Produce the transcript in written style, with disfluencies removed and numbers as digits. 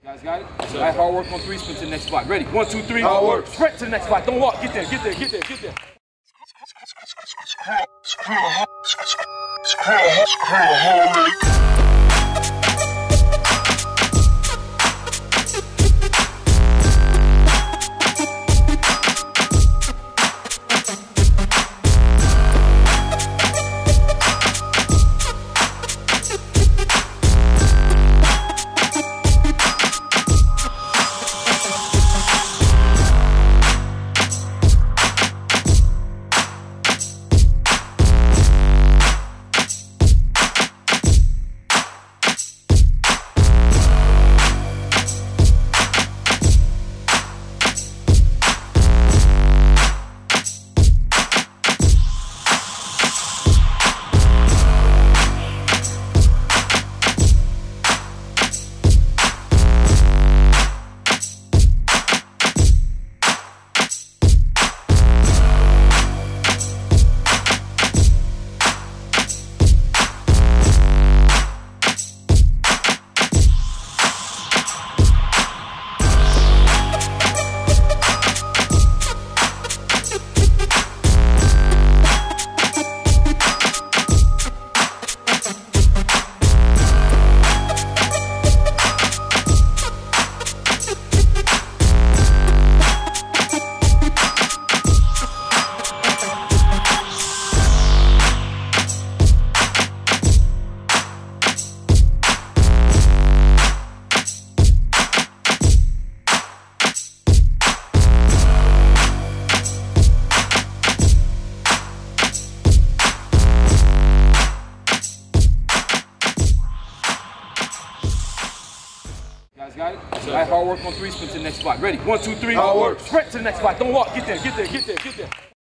Guys got it? All right, hard work on three, sprint to the next spot. Ready? 1, 2, 3. Hard work. Sprint to the next spot. Don't walk. Get there, get there, get there, get there. Guys got it? All right, hard work on three, sprint to the next spot. Ready? 1, 2, 3. Hard work. Sprint to the next spot. Don't walk. Get there, get there, get there, get there.